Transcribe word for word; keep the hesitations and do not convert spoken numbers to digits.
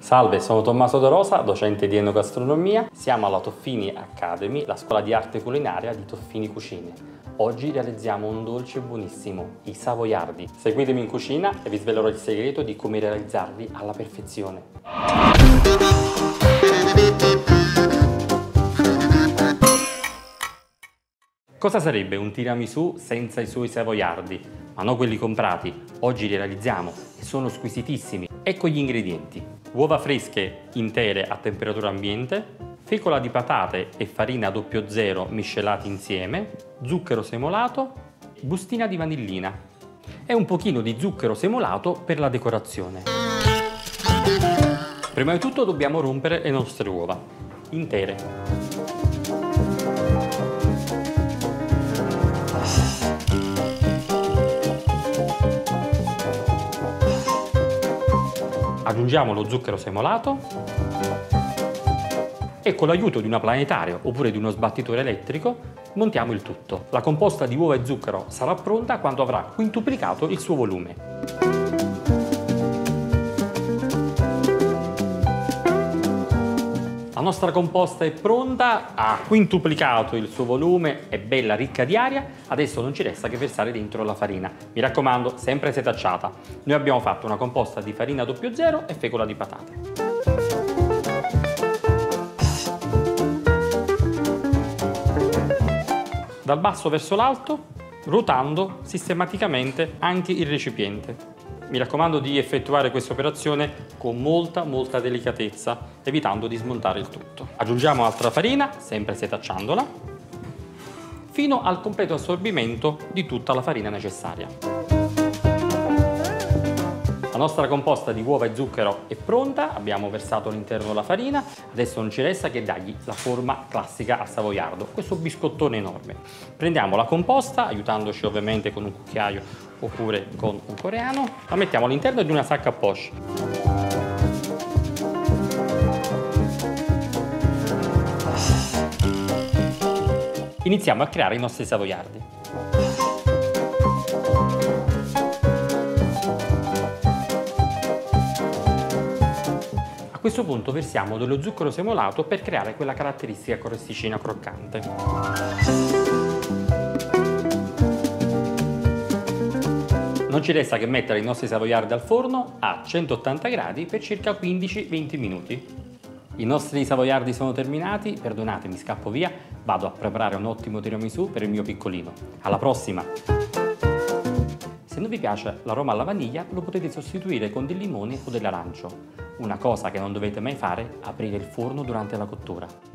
Salve, sono Tommaso De Rosa, docente di enogastronomia. Siamo alla Toffini Academy, la scuola di arte culinaria di Toffini Cucine. Oggi realizziamo un dolce buonissimo, i savoiardi. Seguitemi in cucina e vi svelerò il segreto di come realizzarli alla perfezione. Cosa sarebbe un tiramisù senza i suoi savoiardi? Ma non quelli comprati, oggi li realizziamo e sono squisitissimi. Ecco gli ingredienti: uova fresche intere a temperatura ambiente, fecola di patate e farina zero zero miscelati insieme, zucchero semolato, bustina di vanillina e un pochino di zucchero semolato per la decorazione. Prima di tutto dobbiamo rompere le nostre uova intere. Aggiungiamo lo zucchero semolato e con l'aiuto di una planetaria oppure di uno sbattitore elettrico montiamo il tutto. La composta di uova e zucchero sarà pronta quando avrà quintuplicato il suo volume. La nostra composta è pronta, ha quintuplicato il suo volume, è bella ricca di aria, adesso non ci resta che versare dentro la farina. Mi raccomando, sempre setacciata. Noi abbiamo fatto una composta di farina zero zero e fecola di patate. Dal basso verso l'alto, ruotando sistematicamente anche il recipiente. Mi raccomando di effettuare questa operazione con molta molta delicatezza, evitando di smontare il tutto. Aggiungiamo altra farina, sempre setacciandola, fino al completo assorbimento di tutta la farina necessaria. La nostra composta di uova e zucchero è pronta, abbiamo versato all'interno la farina, adesso non ci resta che dargli la forma classica a savoiardo, questo biscottone enorme. Prendiamo la composta, aiutandoci ovviamente con un cucchiaio oppure con un coreano, la mettiamo all'interno di una sacca a poche. Iniziamo a creare i nostri savoiardi. A questo punto versiamo dello zucchero semolato per creare quella caratteristica crosticina croccante. Non ci resta che mettere i nostri savoiardi al forno a centottanta gradi per circa quindici venti minuti. I nostri savoiardi sono terminati, perdonatemi, scappo via, vado a preparare un ottimo tiramisù per il mio piccolino. Alla prossima! Se non vi piace l'aroma alla vaniglia, lo potete sostituire con del limone o dell'arancio. Una cosa che non dovete mai fare è aprire il forno durante la cottura.